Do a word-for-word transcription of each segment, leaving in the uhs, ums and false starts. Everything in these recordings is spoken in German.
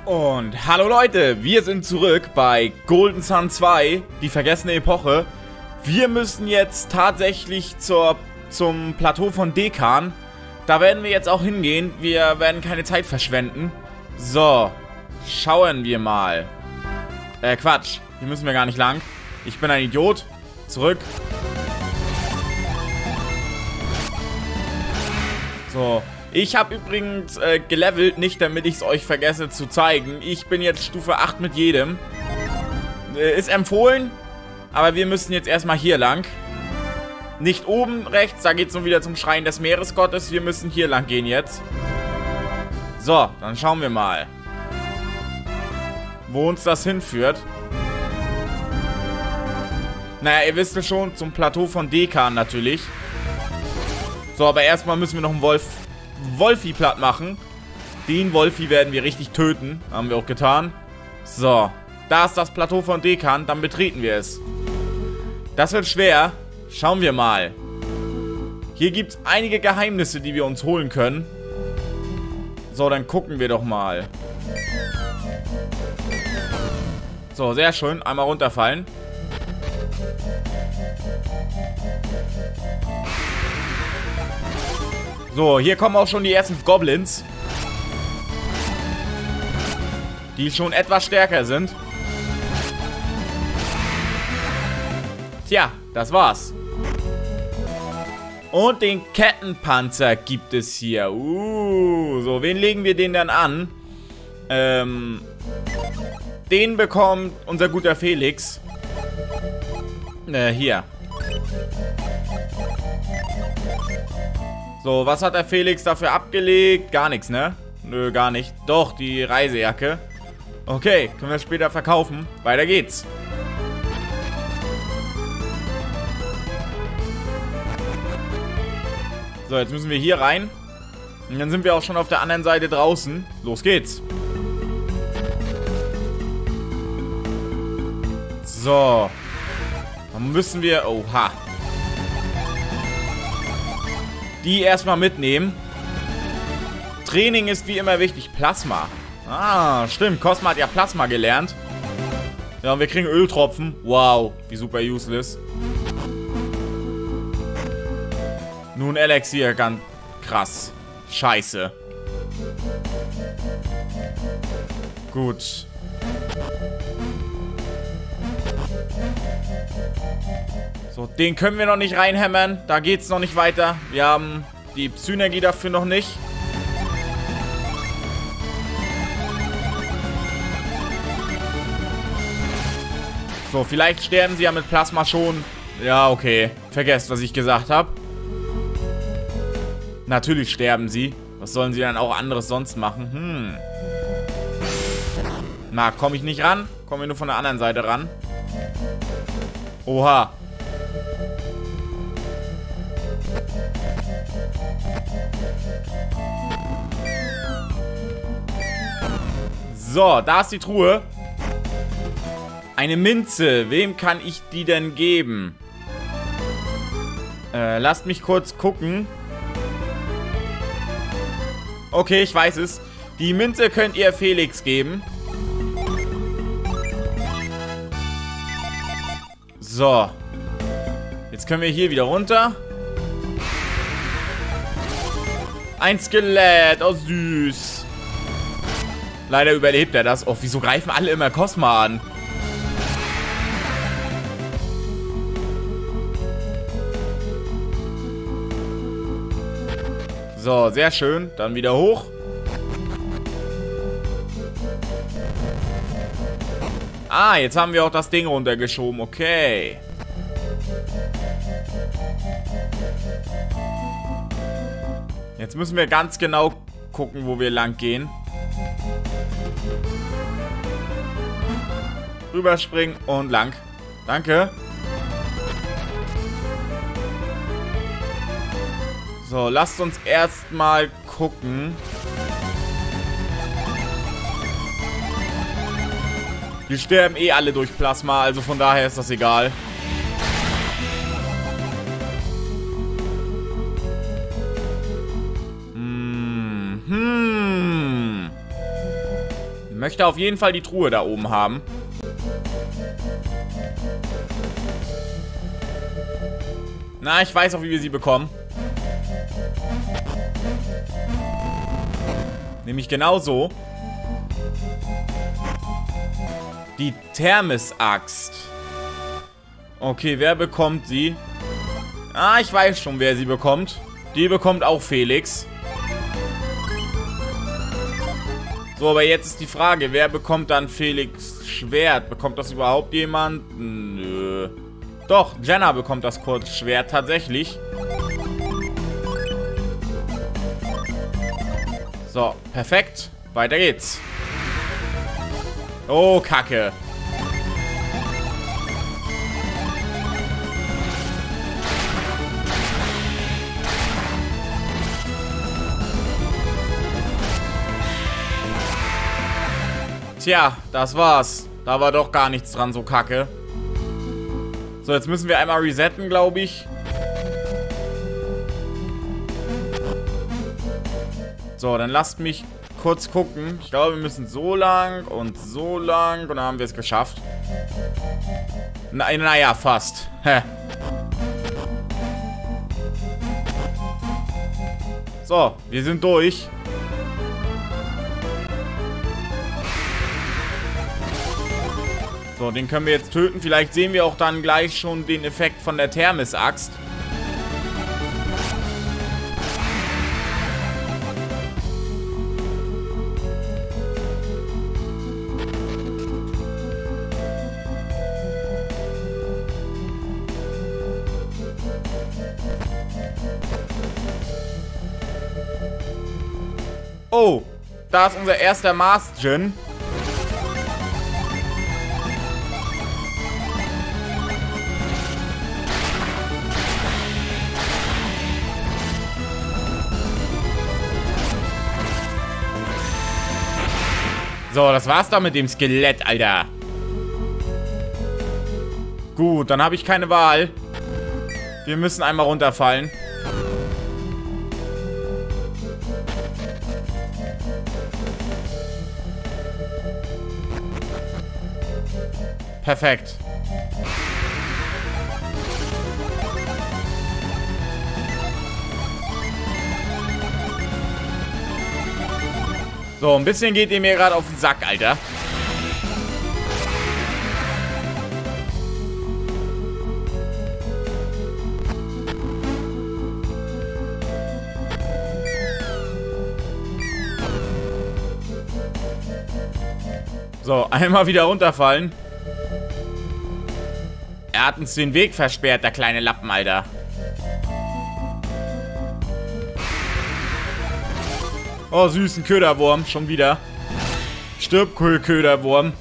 Und hallo Leute, wir sind zurück bei Golden Sun zwei, die vergessene Epoche. Wir müssen jetzt tatsächlich zur, zum Plateau von Dekkan. Da werden wir jetzt auch hingehen, wir werden keine Zeit verschwenden. So, schauen wir mal. Äh, Quatsch, hier müssen wir gar nicht lang. Ich bin ein Idiot. Zurück. So. Ich habe übrigens äh, gelevelt, nicht damit ich es euch vergesse zu zeigen. Ich bin jetzt Stufe acht mit jedem. Äh, ist empfohlen, aber wir müssen jetzt erstmal hier lang. Nicht oben rechts, da geht es nun wieder zum Schrein des Meeresgottes. Wir müssen hier lang gehen jetzt. So, dann schauen wir mal, wo uns das hinführt. Naja, ihr wisst es schon, zum Plateau von Dekkan natürlich. So, aber erstmal müssen wir noch einen Wolf... Wolfi platt machen. Den Wolfi werden wir richtig töten. Haben wir auch getan. So. Da ist das Plateau von Dekkan. Dann betreten wir es. Das wird schwer. Schauen wir mal. Hier gibt es einige Geheimnisse, die wir uns holen können. So, dann gucken wir doch mal. So, sehr schön. Einmal runterfallen. So, hier kommen auch schon die ersten Goblins. Die schon etwas stärker sind. Tja, das war's. Und den Kettenpanzer gibt es hier. Uh, so, wen legen wir den dann an? Ähm, den bekommt unser guter Felix. Äh, hier. So, was hat der Felix dafür abgelegt? Gar nichts, ne? Nö, gar nicht. Doch, die Reisejacke. Okay, können wir später verkaufen. Weiter geht's. So, jetzt müssen wir hier rein. Und dann sind wir auch schon auf der anderen Seite draußen. Los geht's. So. Dann müssen wir... Oha. Die erstmal mitnehmen. Training ist wie immer wichtig. Plasma. Ah, stimmt. Cosma hat ja Plasma gelernt. Ja, und wir kriegen Öltropfen. Wow, wie super useless. Nun Elixier, ganz krass. Scheiße. Gut. So, den können wir noch nicht reinhämmern. Da geht's noch nicht weiter. Wir haben die Psynergie dafür noch nicht. So, vielleicht sterben sie ja mit Plasma schon. Ja, okay. Vergesst, was ich gesagt habe. Natürlich sterben sie. Was sollen sie dann auch anderes sonst machen? Hm. Na, komme ich nicht ran? Kommen wir nur von der anderen Seite ran. Oha. So, da ist die Truhe. Eine Minze. Wem kann ich die denn geben? Äh, lasst mich kurz gucken. Okay, ich weiß es. Die Minze könnt ihr Felix geben. So. Jetzt können wir hier wieder runter. Ein Skelett. Oh, süß. Leider überlebt er das. Oh, wieso greifen alle immer Cosma an? So, sehr schön. Dann wieder hoch. Ah, jetzt haben wir auch das Ding runtergeschoben. Okay. Jetzt müssen wir ganz genau gucken, wo wir lang gehen. Rüberspringen und lang. Danke. So, lasst uns erstmal gucken. Wir sterben eh alle durch Plasma, also von daher ist das egal. Möchte auf jeden Fall die Truhe da oben haben. Na, ich weiß auch, wie wir sie bekommen. Nämlich genau so. Die Thermes-Axt. Okay, wer bekommt sie? Ah, ich weiß schon, wer sie bekommt. Die bekommt auch Felix. So, aber jetzt ist die Frage, wer bekommt dann Felix Schwert? Bekommt das überhaupt jemand? Nö. Doch, Jenna bekommt das Kurzschwert tatsächlich. So, perfekt. Weiter geht's. Oh, Kacke. Tja, das war's. Da war doch gar nichts dran, so kacke. So, jetzt müssen wir einmal resetten, glaube ich. So, dann lasst mich kurz gucken. Ich glaube, wir müssen so lang und so lang. Und dann haben wir es geschafft. Na, naja, fast. Hä. So, wir sind durch. So, den können wir jetzt töten. Vielleicht sehen wir auch dann gleich schon den Effekt von der Thermes-Axt. Oh, da ist unser erster Mars-Djinn. So, das war's dann mit dem Skelett, Alter. Gut, dann habe ich keine Wahl. Wir müssen einmal runterfallen. Perfekt. So, ein bisschen geht ihr mir gerade auf den Sack, Alter. So, einmal wieder runterfallen. Er hat uns den Weg versperrt, der kleine Lappen, Alter. Oh, süßen Köderwurm, schon wieder. Stirb, Köderwurm.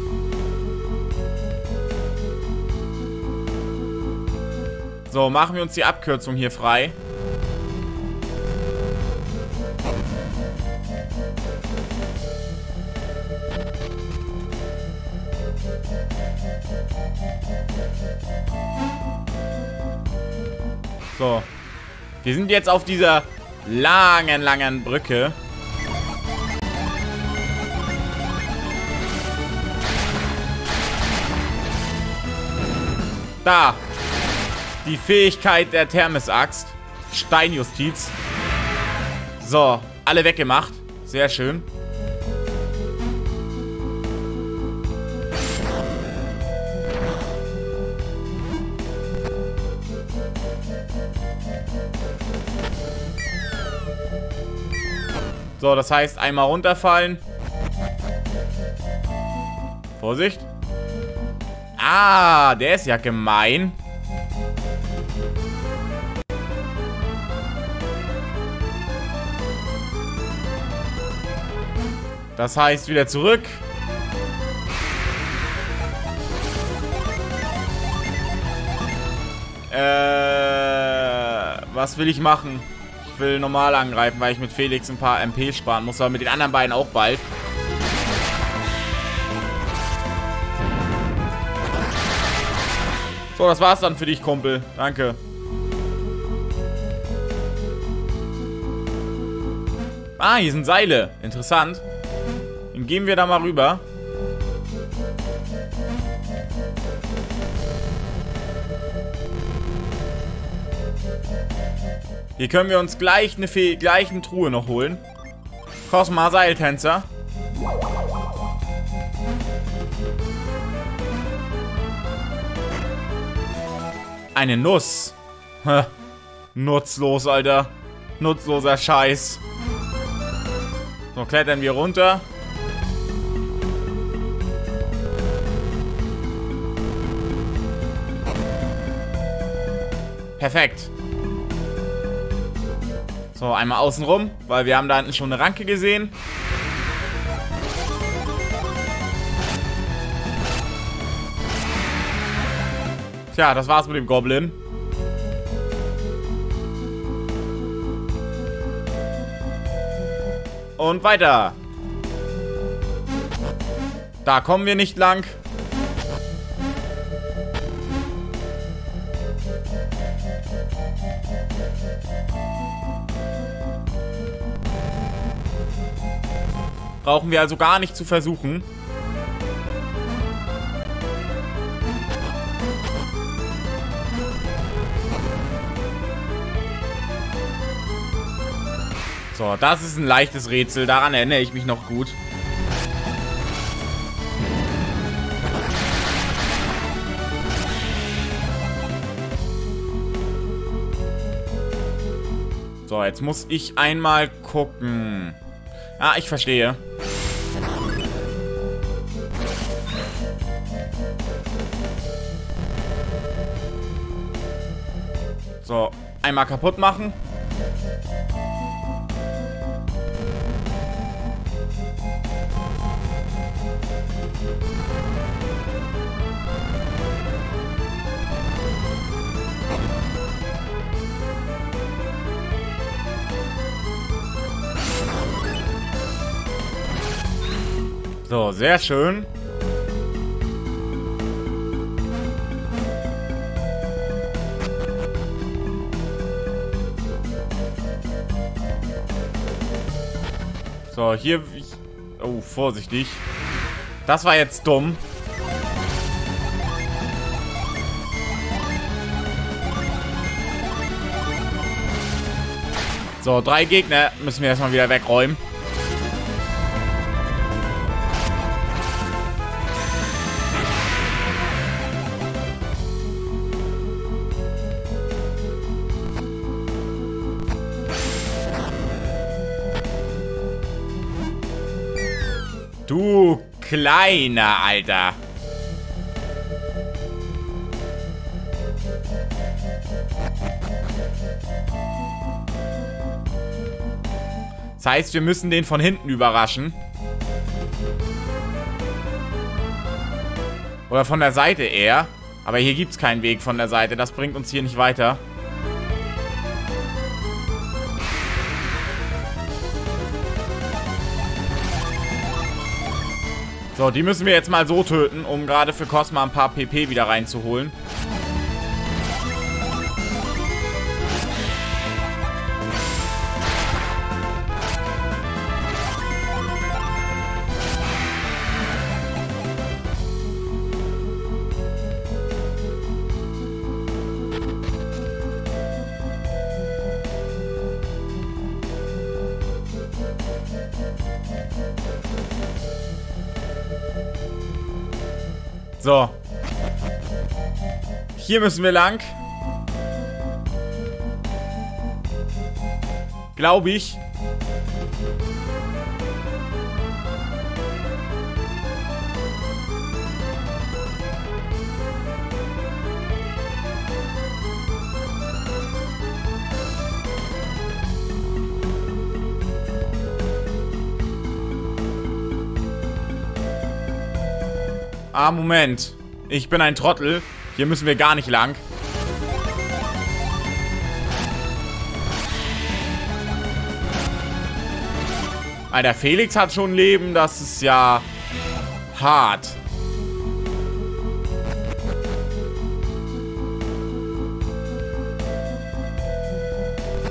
So, machen wir uns die Abkürzung hier frei. So. Wir sind jetzt auf dieser langen, langen Brücke. Da. Die Fähigkeit der Thermes-Axt. Steinjustiz. So. Alle weggemacht. Sehr schön. So, das heißt, einmal runterfallen. Vorsicht. Ah, der ist ja gemein. Das heißt, wieder zurück. Äh, was will ich machen? Ich will normal angreifen, weil ich mit Felix ein paar M P sparen muss, aber mit den anderen beiden auch bald. So, das war's dann für dich, Kumpel. Danke. Ah, hier sind Seile. Interessant. In gehen wir da mal rüber. Hier können wir uns gleich eine, Fe gleich eine Truhe noch holen. Cosma Seiltänzer. Eine Nuss. Hä. Nutzlos, Alter. Nutzloser Scheiß. So, klettern wir runter. Perfekt. So, einmal außen rum, weil wir haben da hinten schon eine Ranke gesehen. Tja, das war's mit dem Goblin. Und weiter. Da kommen wir nicht lang. Brauchen wir also gar nicht zu versuchen. So, das ist ein leichtes Rätsel. Daran erinnere ich mich noch gut. So, jetzt muss ich einmal gucken. Ah, ich verstehe. So, einmal kaputt machen. So, sehr schön. So, hier... Oh, vorsichtig. Das war jetzt dumm. So, drei Gegner müssen wir erstmal wieder wegräumen. Du kleiner Alter. Das heißt, wir müssen den von hinten überraschen. Oder von der Seite eher. Aber hier gibt es keinen Weg von der Seite. Das bringt uns hier nicht weiter. So, die müssen wir jetzt mal so töten, um gerade für Cosma ein paar P P wieder reinzuholen. So. Hier müssen wir lang. Glaube ich. Ah, Moment. Ich bin ein Trottel. Hier müssen wir gar nicht lang. Alter, Felix hat schon Leben. Das ist ja hart.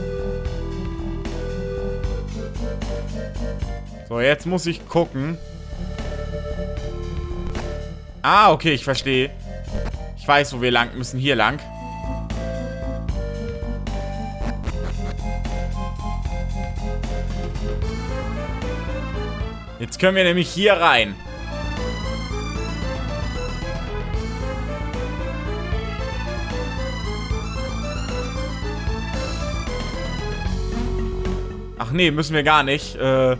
So, jetzt muss ich gucken. Ah, okay, ich verstehe. Ich weiß, wo wir lang müssen. Hier lang. Jetzt können wir nämlich hier rein. Ach nee, müssen wir gar nicht. Äh...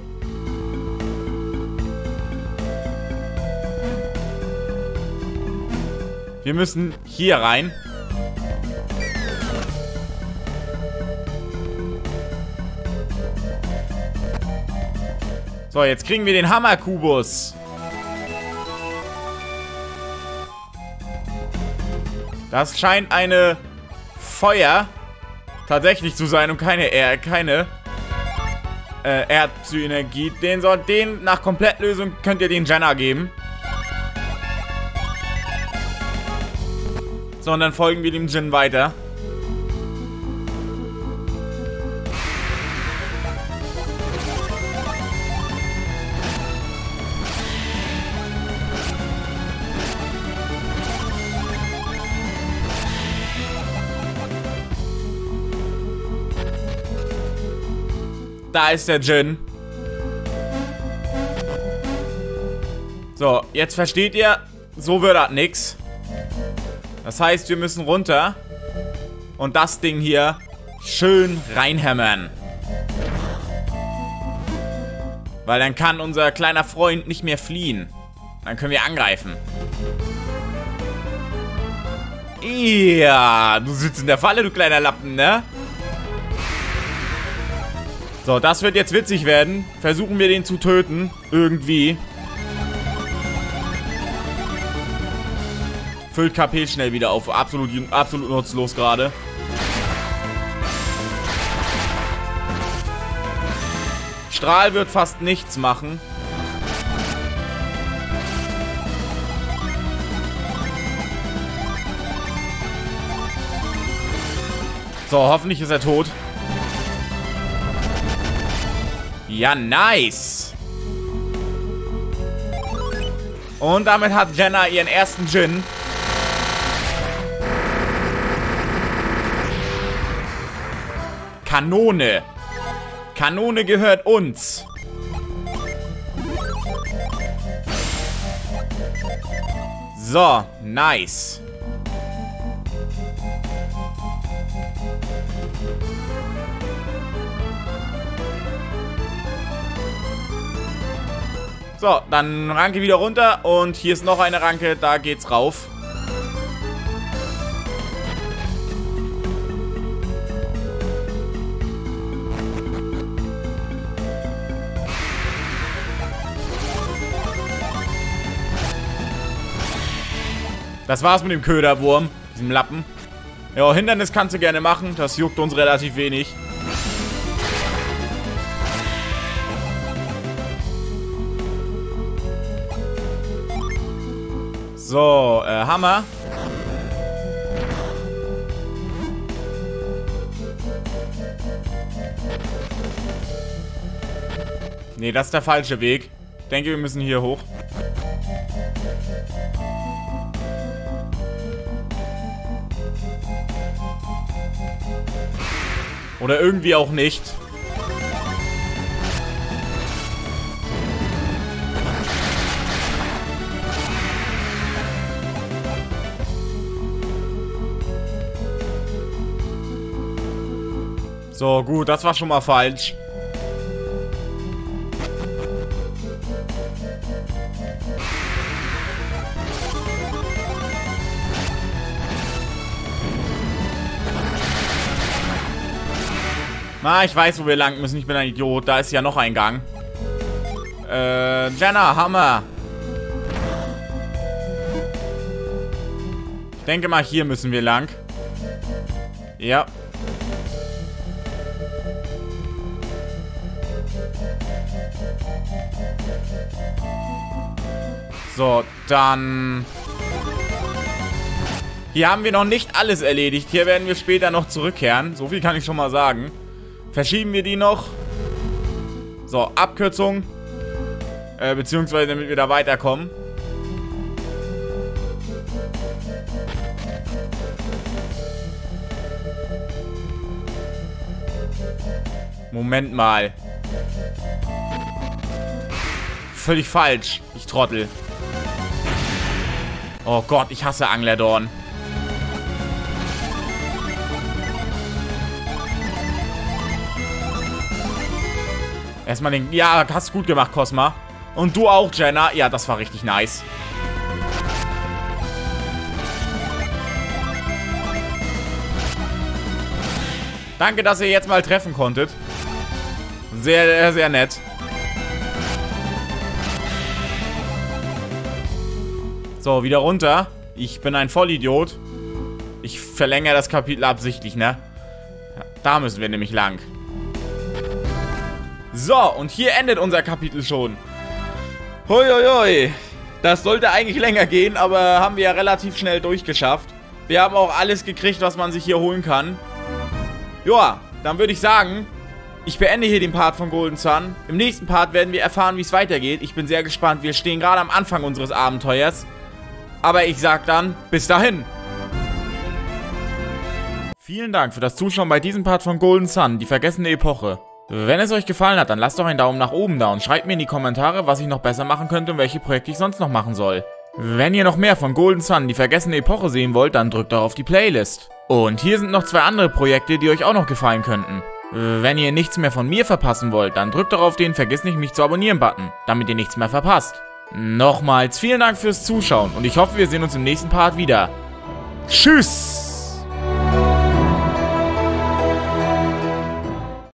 Wir müssen hier rein. So, jetzt kriegen wir den Hammerkubus. Das scheint eine Feuer tatsächlich zu sein und keine er keine äh, Erdpsyenergie. Den soll den nach Komplettlösung könnt ihr den Jenna geben. So, und dann folgen wir dem Djinn weiter. Da ist der Djinn. So, jetzt versteht ihr, so wird das nix. Das heißt, wir müssen runter und das Ding hier schön reinhämmern. Weil dann kann unser kleiner Freund nicht mehr fliehen. Dann können wir angreifen. Ja, du sitzt in der Falle, du kleiner Lappen, ne? So, das wird jetzt witzig werden. Versuchen wir den zu töten. Irgendwie. Füllt K P schnell wieder auf. Absolut, absolut nutzlos gerade. Strahl wird fast nichts machen. So, hoffentlich ist er tot. Ja, nice. Und damit hat Jenna ihren ersten Djinn. Kanone. Kanone gehört uns. So, nice. So, dann Ranke wieder runter und hier ist noch eine Ranke, da geht's rauf. Das war's mit dem Köderwurm, diesem Lappen. Ja, Hindernis kannst du gerne machen, das juckt uns relativ wenig. So, äh, Hammer. Nee, das ist der falsche Weg. Ich denke, wir müssen hier hoch. Oder irgendwie auch nicht. So, gut, das war schon mal falsch. Na, ich weiß, wo wir lang müssen. Ich bin ein Idiot. Da ist ja noch ein Gang. Äh, Jenna, Hammer. Ich denke mal, hier müssen wir lang. Ja. So, dann... Hier haben wir noch nicht alles erledigt. Hier werden wir später noch zurückkehren. So viel kann ich schon mal sagen. Verschieben wir die noch. So, Abkürzung. Äh, beziehungsweise damit wir da weiterkommen. Moment mal. Völlig falsch. Ich Trottel. Oh Gott, ich hasse Anglerdorn. Erstmal den... Ja, hast gut gemacht, Cosma. Und du auch, Jenna. Ja, das war richtig nice. Danke, dass ihr jetzt mal treffen konntet. Sehr, sehr nett. So, wieder runter. Ich bin ein Vollidiot. Ich verlängere das Kapitel absichtlich, ne? Ja, da müssen wir nämlich lang. So, und hier endet unser Kapitel schon. Hoi, hoi, hoi. Das sollte eigentlich länger gehen, aber haben wir ja relativ schnell durchgeschafft. Wir haben auch alles gekriegt, was man sich hier holen kann. Joa, dann würde ich sagen, ich beende hier den Part von Golden Sun. Im nächsten Part werden wir erfahren, wie es weitergeht. Ich bin sehr gespannt. Wir stehen gerade am Anfang unseres Abenteuers. Aber ich sag dann, bis dahin. Vielen Dank für das Zuschauen bei diesem Part von Golden Sun, die vergessene Epoche. Wenn es euch gefallen hat, dann lasst doch einen Daumen nach oben da und schreibt mir in die Kommentare, was ich noch besser machen könnte und welche Projekte ich sonst noch machen soll. Wenn ihr noch mehr von Golden Sun, die vergessene Epoche sehen wollt, dann drückt doch auf die Playlist. Und hier sind noch zwei andere Projekte, die euch auch noch gefallen könnten. Wenn ihr nichts mehr von mir verpassen wollt, dann drückt doch auf den Vergiss nicht, mich zu abonnieren-Button, damit ihr nichts mehr verpasst. Nochmals vielen Dank fürs Zuschauen und ich hoffe, wir sehen uns im nächsten Part wieder. Tschüss!